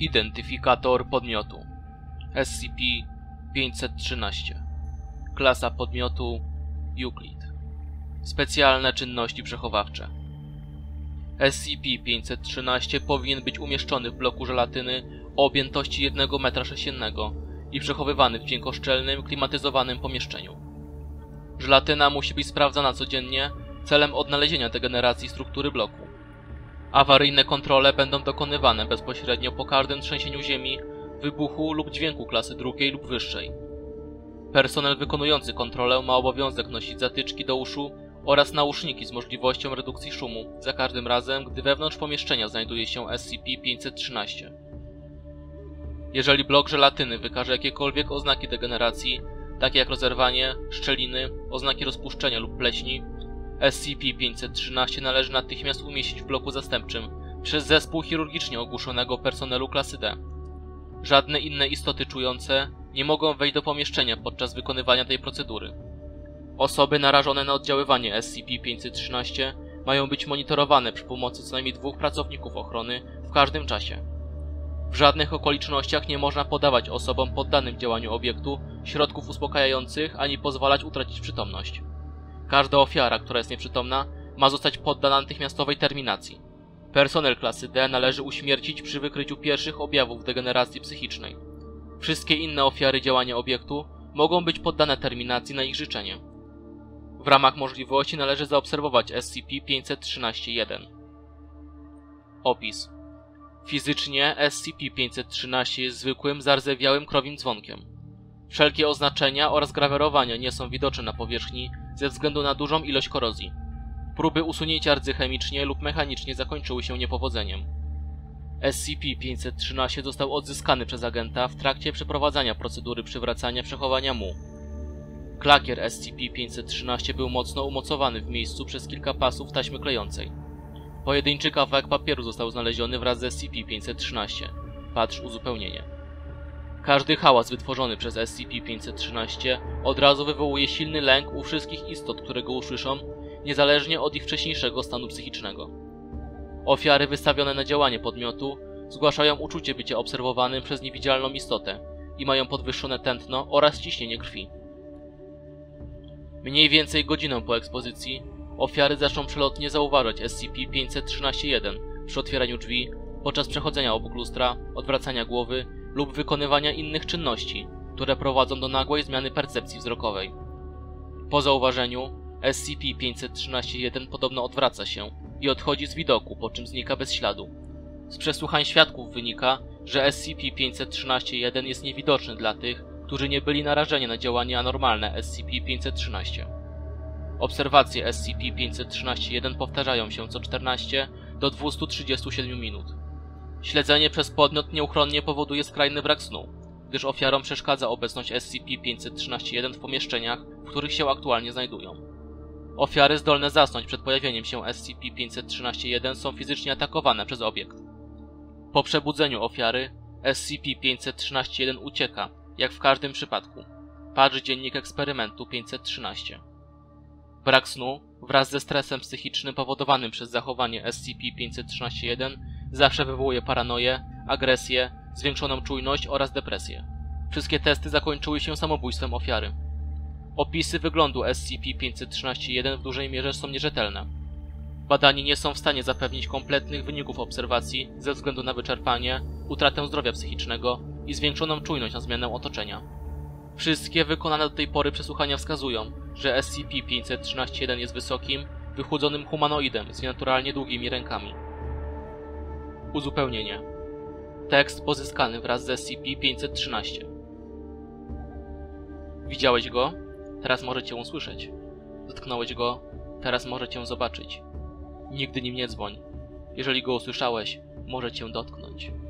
Identyfikator podmiotu SCP-513. Klasa podmiotu Euclid. Specjalne czynności przechowawcze. SCP-513 powinien być umieszczony w bloku żelatyny o objętości 1 m² i przechowywany w cienkoszczelnym, klimatyzowanym pomieszczeniu. Żelatyna musi być sprawdzana codziennie celem odnalezienia degeneracji struktury bloku. Awaryjne kontrole będą dokonywane bezpośrednio po każdym trzęsieniu ziemi, wybuchu lub dźwięku klasy drugiej lub wyższej. Personel wykonujący kontrolę ma obowiązek nosić zatyczki do uszu oraz nauszniki z możliwością redukcji szumu za każdym razem, gdy wewnątrz pomieszczenia znajduje się SCP-513. Jeżeli blok żelatyny wykaże jakiekolwiek oznaki degeneracji, takie jak rozerwanie, szczeliny, oznaki rozpuszczenia lub pleśni, SCP-513 należy natychmiast umieścić w bloku zastępczym przez zespół chirurgicznie ogłuszonego personelu klasy D. Żadne inne istoty czujące nie mogą wejść do pomieszczenia podczas wykonywania tej procedury. Osoby narażone na oddziaływanie SCP-513 mają być monitorowane przy pomocy co najmniej 2 pracowników ochrony w każdym czasie. W żadnych okolicznościach nie można podawać osobom poddanym działaniu obiektu środków uspokajających ani pozwalać utracić przytomność. Każda ofiara, która jest nieprzytomna, ma zostać poddana natychmiastowej terminacji. Personel klasy D należy uśmiercić przy wykryciu pierwszych objawów degeneracji psychicznej. Wszystkie inne ofiary działania obiektu mogą być poddane terminacji na ich życzenie. W ramach możliwości należy zaobserwować SCP-513-1. Opis. Fizycznie SCP-513 jest zwykłym, zardzewiałym krowim dzwonkiem. Wszelkie oznaczenia oraz grawerowania nie są widoczne na powierzchni ze względu na dużą ilość korozji. Próby usunięcia rdzy chemicznie lub mechanicznie zakończyły się niepowodzeniem. SCP-513 został odzyskany przez agenta w trakcie przeprowadzania procedury przywracania przechowania mu. Klakier SCP-513 był mocno umocowany w miejscu przez kilka pasów taśmy klejącej. Pojedynczy kawałek papieru został znaleziony wraz z SCP-513. Patrz uzupełnienie. Każdy hałas wytworzony przez SCP-513 od razu wywołuje silny lęk u wszystkich istot, które go usłyszą, niezależnie od ich wcześniejszego stanu psychicznego. Ofiary wystawione na działanie podmiotu zgłaszają uczucie bycia obserwowanym przez niewidzialną istotę i mają podwyższone tętno oraz ciśnienie krwi. Mniej więcej godzinę po ekspozycji ofiary zaczną przelotnie zauważać SCP-513-1 przy otwieraniu drzwi, podczas przechodzenia obok lustra, odwracania głowy lub wykonywania innych czynności, które prowadzą do nagłej zmiany percepcji wzrokowej. Po zauważeniu SCP-513-1 podobno odwraca się i odchodzi z widoku, po czym znika bez śladu. Z przesłuchań świadków wynika, że SCP-513-1 jest niewidoczny dla tych, którzy nie byli narażeni na działanie anormalne SCP-513. Obserwacje SCP-513-1 powtarzają się co 14 do 237 minut. Śledzenie przez podmiot nieuchronnie powoduje skrajny brak snu, gdyż ofiarom przeszkadza obecność SCP-513-1 w pomieszczeniach, w których się aktualnie znajdują. Ofiary zdolne zasnąć przed pojawieniem się SCP-513-1 są fizycznie atakowane przez obiekt. Po przebudzeniu ofiary SCP-513-1 ucieka, jak w każdym przypadku. Patrz dziennik eksperymentu 513. Brak snu wraz ze stresem psychicznym powodowanym przez zachowanie SCP-513-1 zawsze wywołuje paranoję, agresję, zwiększoną czujność oraz depresję. Wszystkie testy zakończyły się samobójstwem ofiary. Opisy wyglądu SCP-513-1 w dużej mierze są nierzetelne. Badani nie są w stanie zapewnić kompletnych wyników obserwacji ze względu na wyczerpanie, utratę zdrowia psychicznego i zwiększoną czujność na zmianę otoczenia. Wszystkie wykonane do tej pory przesłuchania wskazują, że SCP-513-1 jest wysokim, wychłodzonym humanoidem z nienaturalnie długimi rękami. Uzupełnienie. Tekst pozyskany wraz z SCP-513. Widziałeś go? Teraz możecie usłyszeć. Dotknąłeś go? Teraz możecie zobaczyć. Nigdy nim nie dzwoń. Jeżeli go usłyszałeś, może cię dotknąć.